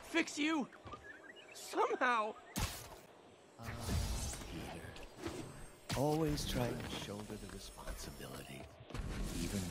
fix you. Somehow. Peter. Always try to shoulder the responsibility, even